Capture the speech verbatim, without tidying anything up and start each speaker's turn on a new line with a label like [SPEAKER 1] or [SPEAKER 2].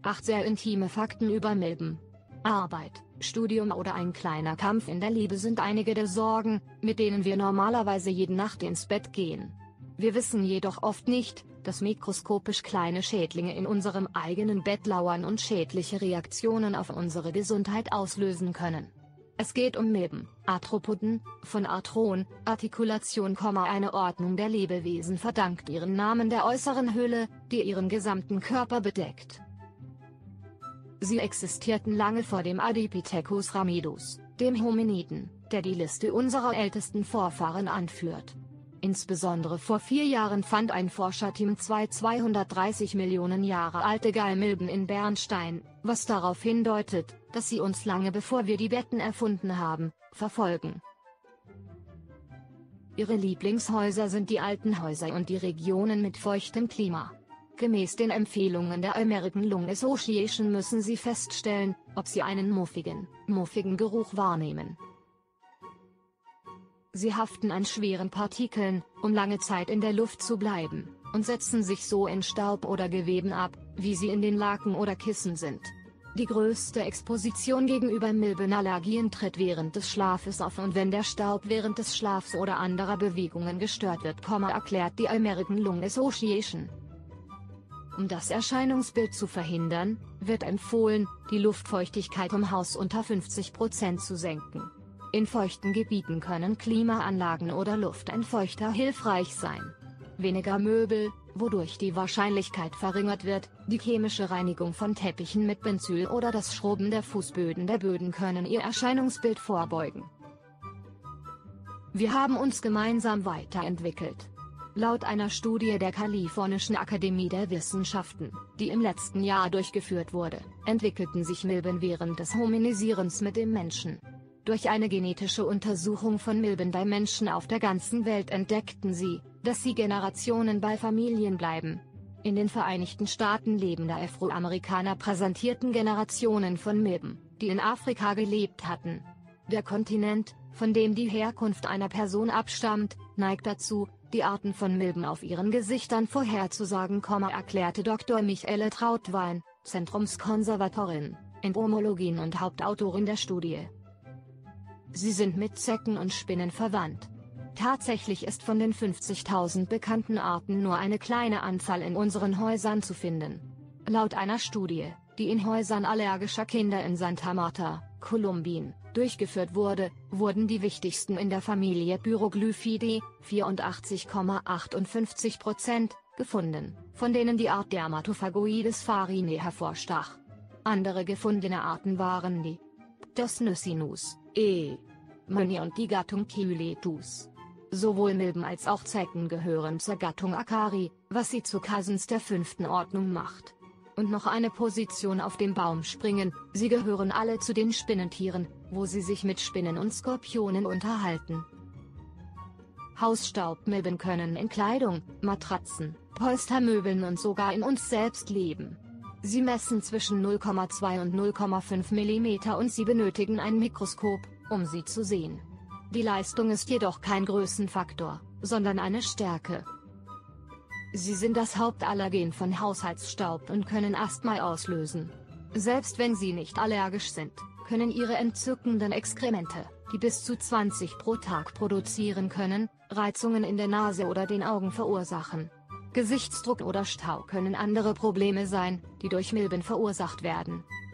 [SPEAKER 1] acht sehr intime Fakten über Milben. Arbeit, Studium oder ein kleiner Kampf in der Liebe sind einige der Sorgen, mit denen wir normalerweise jede Nacht ins Bett gehen. Wir wissen jedoch oft nicht, dass mikroskopisch kleine Schädlinge in unserem eigenen Bett lauern und schädliche Reaktionen auf unsere Gesundheit auslösen können. Es geht um Milben, Arthropoden, von Arthron, Artikulation, eine Ordnung der Lebewesen verdankt ihren Namen der äußeren Hülle, die ihren gesamten Körper bedeckt. Sie existierten lange vor dem Ardipithecus ramidus, dem Hominiden, der die Liste unserer ältesten Vorfahren anführt. Insbesondere vor vier Jahren fand ein Forscherteam zwei zweihundertdreißig Millionen Jahre alte Gallmilben in Bernstein, was darauf hindeutet, dass sie uns lange bevor wir die Betten erfunden haben, verfolgen. Ihre Lieblingshäuser sind die alten Häuser und die Regionen mit feuchtem Klima. Gemäß den Empfehlungen der American Lung Association müssen sie feststellen, ob sie einen muffigen, muffigen Geruch wahrnehmen. Sie haften an schweren Partikeln, um lange Zeit in der Luft zu bleiben, und setzen sich so in Staub oder Geweben ab, wie sie in den Laken oder Kissen sind. Die größte Exposition gegenüber Milbenallergien tritt während des Schlafes auf, und wenn der Staub während des Schlafs oder anderer Bewegungen gestört wird, erklärt die American Lung Association. Um das Erscheinungsbild zu verhindern, wird empfohlen, die Luftfeuchtigkeit im Haus unter fünfzig Prozent zu senken. In feuchten Gebieten können Klimaanlagen oder Luftentfeuchter hilfreich sein. Weniger Möbel, wodurch die Wahrscheinlichkeit verringert wird, die chemische Reinigung von Teppichen mit Benzyl oder das Schrubben der Fußböden der Böden können ihr Erscheinungsbild vorbeugen. Wir haben uns gemeinsam weiterentwickelt. Laut einer Studie der Kalifornischen Akademie der Wissenschaften, die im letzten Jahr durchgeführt wurde, entwickelten sich Milben während des Hominisierens mit dem Menschen. Durch eine genetische Untersuchung von Milben bei Menschen auf der ganzen Welt entdeckten sie, dass sie Generationen bei Familien bleiben. In den Vereinigten Staaten lebende Afroamerikaner präsentierten Generationen von Milben, die in Afrika gelebt hatten. Der Kontinent, von dem die Herkunft einer Person abstammt, neigt dazu, die Arten von Milben auf ihren Gesichtern vorherzusagen, erklärte Doktor Michaela Trautwein, Zentrumskonservatorin, Entomologin und Hauptautorin der Studie. Sie sind mit Zecken und Spinnen verwandt. Tatsächlich ist von den fünfzigtausend bekannten Arten nur eine kleine Anzahl in unseren Häusern zu finden. Laut einer Studie, die in Häusern allergischer Kinder in Santa Marta, Kolumbien, durchgeführt wurde, wurden die wichtigsten in der Familie Pyroglyphidae, vierundachtzig Komma achtundfünfzig Prozent, gefunden, von denen die Art Dermatophagoides farinae hervorstach. Andere gefundene Arten waren die Pterosnussinus, E. moni und die Gattung Chiletus. Sowohl Milben als auch Zecken gehören zur Gattung Acari, was sie zu Cousins der fünften Ordnung macht. Und noch eine Position auf dem Baum springen, sie gehören alle zu den Spinnentieren, wo sie sich mit Spinnen und Skorpionen unterhalten. Hausstaubmilben können in Kleidung, Matratzen, Polstermöbeln und sogar in uns selbst leben. Sie messen zwischen null Komma zwei und null Komma fünf Millimeter und sie benötigen ein Mikroskop, um sie zu sehen. Die Leistung ist jedoch kein Größenfaktor, sondern eine Stärke. Sie sind das Hauptallergen von Haushaltsstaub und können Asthma auslösen. Selbst wenn sie nicht allergisch sind, können ihre entzückenden Exkremente, die bis zu zwanzig pro Tag produzieren können, Reizungen in der Nase oder den Augen verursachen. Gesichtsdruck oder Stau können andere Probleme sein, die durch Milben verursacht werden.